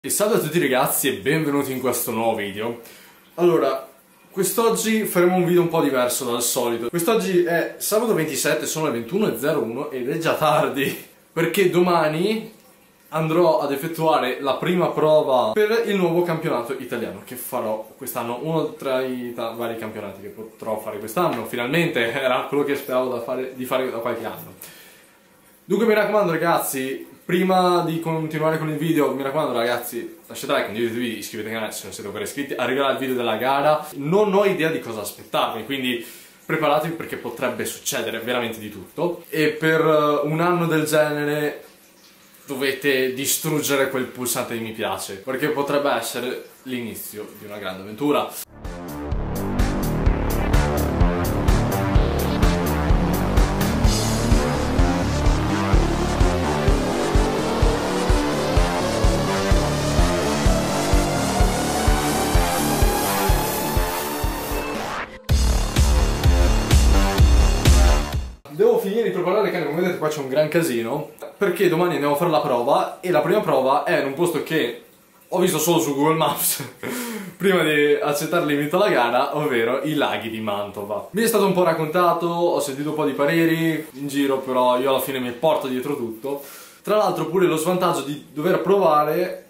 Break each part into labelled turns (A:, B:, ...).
A: E salve a tutti ragazzi e benvenuti in questo nuovo video. Allora, quest'oggi faremo un video un po' diverso dal solito. Quest'oggi è sabato 27, sono le 21:01 ed è già tardi, perché domani andrò ad effettuare la prima prova per il nuovo campionato italiano che farò quest'anno, uno tra i vari campionati che potrò fare quest'anno. Finalmente era quello che speravo di fare da qualche anno. Dunque mi raccomando ragazzi, prima di continuare con il video, mi raccomando ragazzi, lasciate like, condividete, iscrivetevi al canale se non siete ancora iscritti, arriverà il video della gara. Non ho idea di cosa aspettarmi, quindi preparatevi perché potrebbe succedere veramente di tutto. E per un anno del genere dovete distruggere quel pulsante di mi piace, perché potrebbe essere l'inizio di una grande avventura. Devo finire di preparare il cane, come vedete qua c'è un gran casino, perché domani andiamo a fare la prova e la prima prova è in un posto che ho visto solo su Google Maps prima di accettare l'invito alla gara, ovvero i laghi di Mantova. Mi è stato un po' raccontato, ho sentito un po' di pareri in giro, però io alla fine mi porto dietro tutto. Tra l'altro pure lo svantaggio di dover provare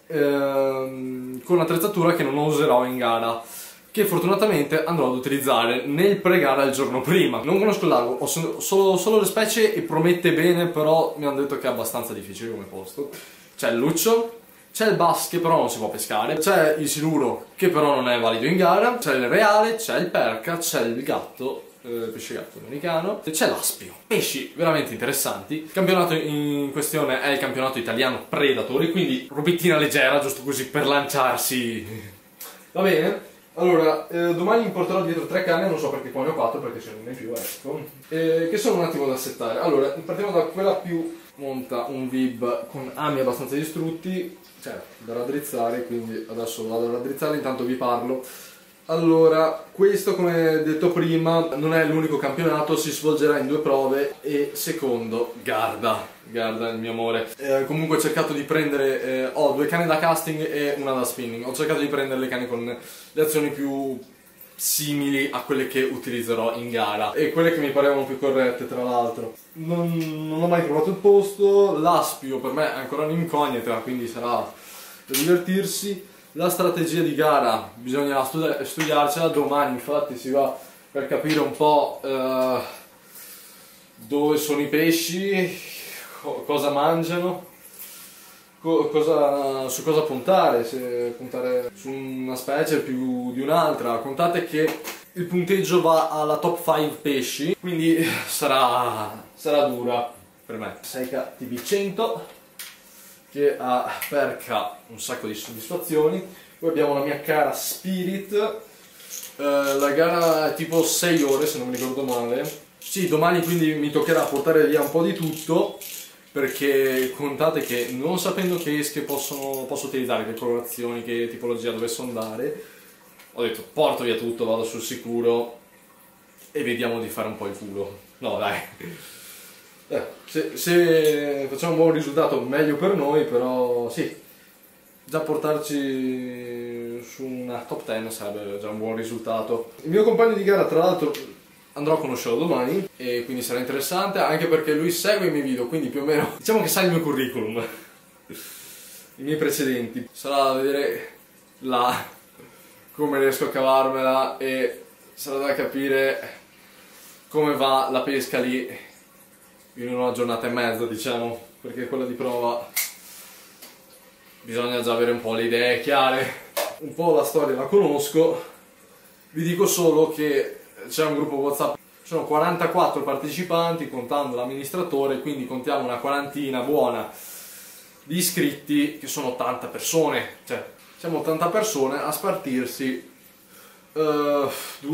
A: con un'attrezzatura che non userò in gara, che fortunatamente andrò ad utilizzare nel pre-gara il giorno prima. Non conosco il lago, ho solo le specie e promette bene, però mi hanno detto che è abbastanza difficile come posto. C'è il luccio, c'è il bass che però non si può pescare, c'è il siluro che però non è valido in gara, c'è il reale, c'è il perca, c'è il gatto, pesce gatto americano, e c'è l'aspio. Pesci veramente interessanti. Il campionato in questione è il campionato italiano Predatori, quindi robettina leggera, giusto così per lanciarsi. Va bene? Allora, domani mi porterò dietro 3 canne, non so perché qua ne ho 4 perché ce n'è una in più, ecco, che sono un attimo da settare. Allora, partiamo da quella più, monta un Vib con ami abbastanza distrutti, cioè da raddrizzare, quindi adesso vado a raddrizzare, intanto vi parlo. Allora, questo come detto prima non è l'unico campionato, si svolgerà in 2 prove e secondo Garda il mio amore. Comunque ho cercato di prendere, ho 2 canne da casting e una da spinning, ho cercato di prendere le canne con le azioni più simili a quelle che utilizzerò in gara e quelle che mi parevano più corrette tra l'altro. Non ho mai provato il posto, l'aspio per me è ancora un'incognita, quindi sarà da divertirsi. La strategia di gara bisogna studiarcela, domani infatti si va per capire un po' dove sono i pesci, cosa mangiano, su cosa puntare, se puntare su una specie più di un'altra. Contate che il punteggio va alla top 5 pesci, quindi sarà dura per me. Seika TB100 che ha perca un sacco di soddisfazioni. Poi abbiamo la mia cara Spirit, la gara è tipo 6 ore se non mi ricordo male. Sì, domani quindi mi toccherà portare via un po' di tutto, perché contate che non sapendo che esche posso utilizzare, che colorazioni, che tipologia dovesse andare, ho detto porto via tutto, vado sul sicuro e vediamo di fare un po' il culo. No dai, se facciamo un buon risultato meglio per noi, però sì, già portarci su una top 10 sarebbe già un buon risultato. Il mio compagno di gara tra l'altro andrò a conoscerlo domani e quindi sarà interessante, anche perché lui segue i miei video, quindi più o meno diciamo che sa il mio curriculum, i miei precedenti. Sarà da vedere là come riesco a cavarmela e sarà da capire come va la pesca lì in una giornata e mezza, diciamo, perché quella di prova bisogna già avere un po' le idee chiare. Un po' la storia la conosco, vi dico solo che c'è un gruppo WhatsApp, ci sono 44 partecipanti contando l'amministratore, quindi contiamo una quarantina buona di iscritti, che sono 80 persone, cioè siamo 80 persone a spartirsi un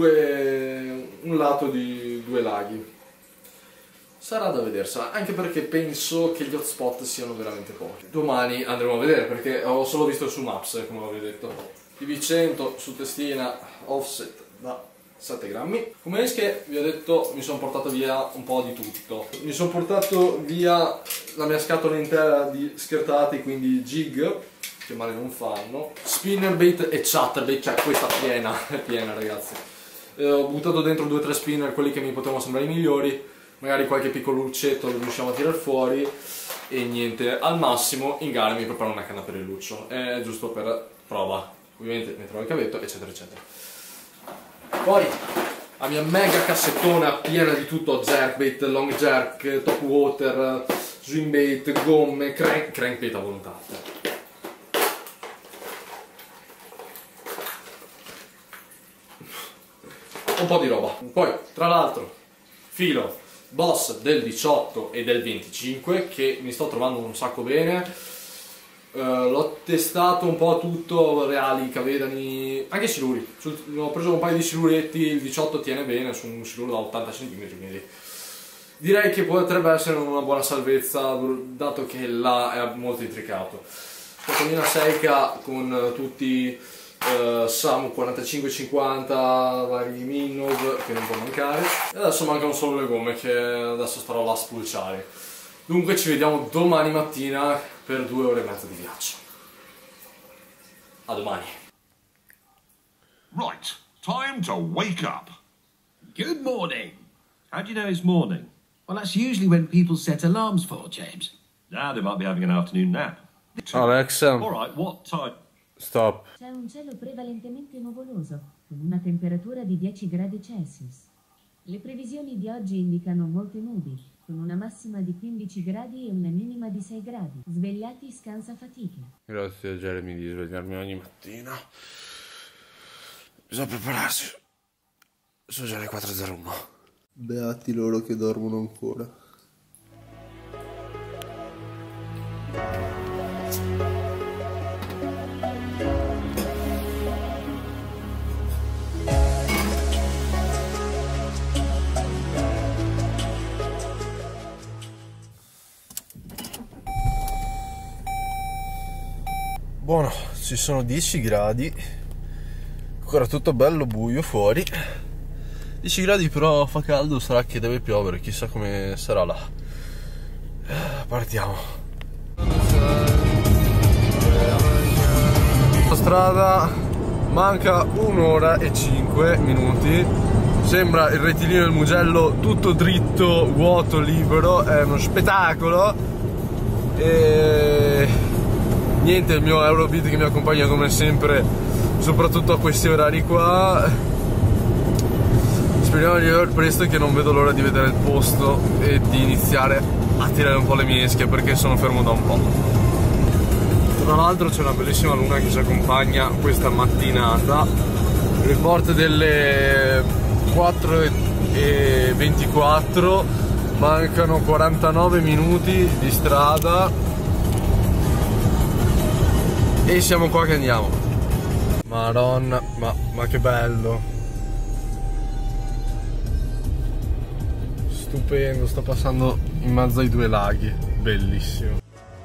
A: lato di 2 laghi. Sarà da vedersela, anche perché penso che gli hotspot siano veramente pochi. Domani andremo a vedere, perché ho solo visto su Maps, come avevo detto. TB100 su testina offset da 7 grammi. Come esche vi ho detto mi sono portato via un po' di tutto. Mi sono portato via la mia scatola intera di schertati, quindi jig, che male non fanno. Spinnerbait e chatterbait, cioè questa è piena ragazzi. Ho buttato dentro 2 o 3 spinner, quelli che mi potevano sembrare i migliori, magari qualche piccolo luccetto lo riusciamo a tirar fuori e niente, al massimo in gara mi preparo una canna per il luccio, è giusto per prova, ovviamente metterò il cavetto eccetera eccetera. Poi la mia mega cassettona piena di tutto, jerkbait, long jerk, top water, swimbait, gomme, crankbait a volontà. Un po' di roba. Poi, tra l'altro, filo Boss del 18 e del 25 che mi sto trovando un sacco bene. L'ho testato un po' tutto, reali, cavedani, anche siluri. Ho preso un paio di siluretti, il 18 tiene bene su un siluro da 80 cm, quindi direi che potrebbe essere una buona salvezza, dato che là è molto intricato. Scatolina Seika con tutti Samu 45-50, vari Minnov che non può mancare, e adesso mancano solo le gomme che adesso starò là a spulciare. Dunque ci vediamo domani mattina per 2 ore e mezza di viaggio. A domani.
B: Right, time to wake up.
C: Good morning.
B: How do you know it's morning?
C: Well, that's usually when people set alarms for, James.
B: Now they might be having an afternoon nap.
A: Alexa,
B: All right, what time?
A: stop.
D: C'è un cielo prevalentemente nuvoloso, con una temperatura di 10 gradi Celsius. Le previsioni di oggi indicano molte nubi, con una massima di 15 gradi e una minima di 6 gradi. Svegliati scansa fatica.
A: Grazie a Jeremy di svegliarmi ogni mattina. Bisogna prepararsi. Sono già le 4:01.
E: Beati loro che dormono ancora. Buono, ci sono 10 gradi, ancora tutto bello buio fuori. 10 gradi però fa caldo, sarà che deve piovere, chissà come sarà là. Partiamo. La strada manca 1 ora e 5 minuti. Sembra il rettilineo del Mugello tutto dritto, vuoto, libero, è uno spettacolo. E niente, il mio Eurobeat che mi accompagna come sempre, soprattutto a questi orari qua. Speriamo di arrivare presto, che non vedo l'ora di vedere il posto e di iniziare a tirare un po' le mischie, perché sono fermo da un po'. Tra l'altro c'è una bellissima luna che ci accompagna questa mattinata. Report delle 4:24, mancano 49 minuti di strada e siamo qua che andiamo. Madonna, ma che bello, stupendo, sto passando in mezzo ai 2 laghi, bellissimo.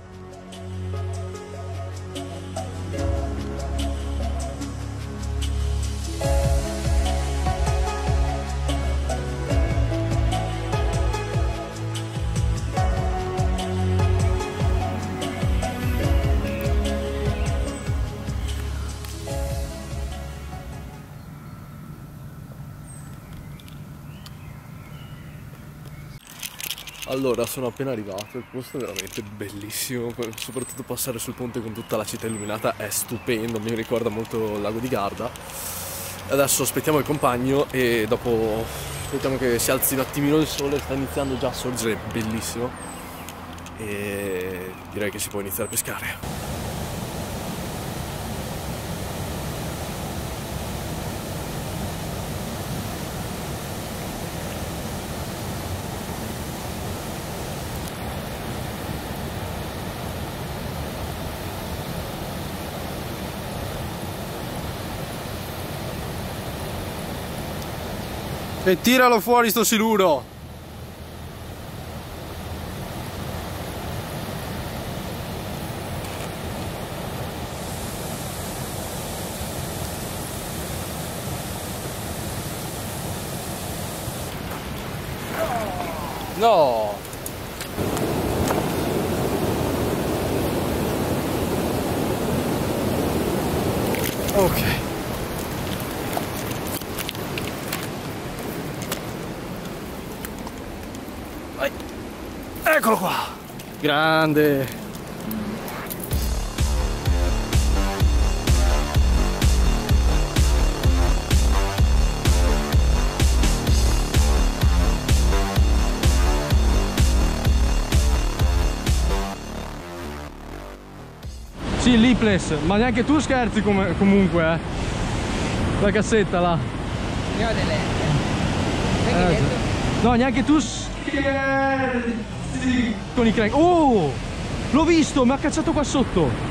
E: Allora, sono appena arrivato, il posto è veramente bellissimo, soprattutto passare sul ponte con tutta la città illuminata è stupendo, mi ricorda molto il lago di Garda. Adesso aspettiamo il compagno e dopo aspettiamo che si alzi un attimino il sole, sta iniziando già a sorgere, bellissimo, e direi che si può iniziare a pescare. E tiralo fuori sto siluro! No!
A: Ok. Vai. Eccolo qua. Grande. Sì, Lipless, ma neanche tu scherzi comunque, eh. La cassetta là.
F: Io ho delle... Sai che hai detto?
A: No, neanche tu scherzi con i crank. Oh! L'ho visto, mi ha cacciato qua sotto.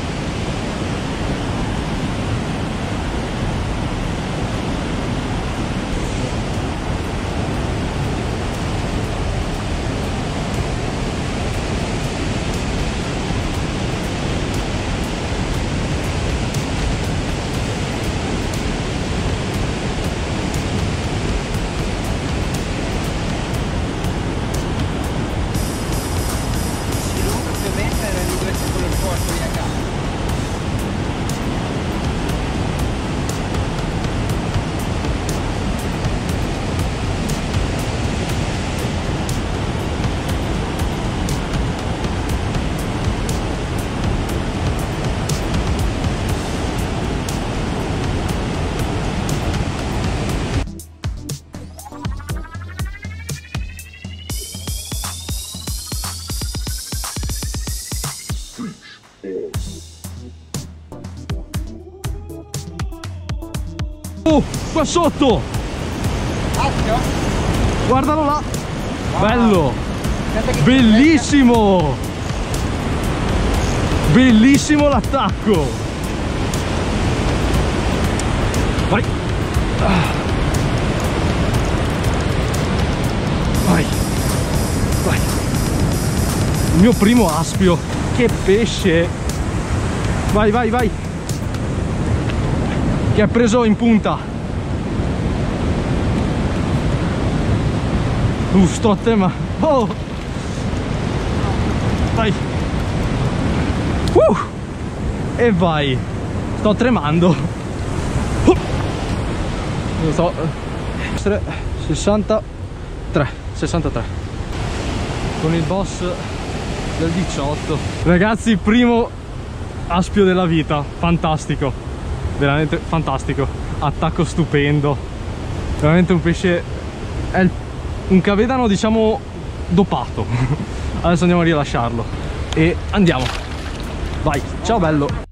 A: Oh, qua sotto!
F: Occhio!
A: Guardalo là! Bello! Bellissimo! Bellissimo l'attacco! Vai! Vai! Vai! Il mio primo aspio! Che pesce! Vai, vai, vai! Che ha preso in punta. Sto a tema. Oh! Vai! E vai! Sto tremando. Non so. 63 con il boss del 18. Ragazzi, primo aspio della vita. Fantastico. Veramente fantastico, attacco stupendo, veramente un pesce, è un cavedano diciamo dopato. Adesso andiamo a rilasciarlo e andiamo, vai, ciao bello.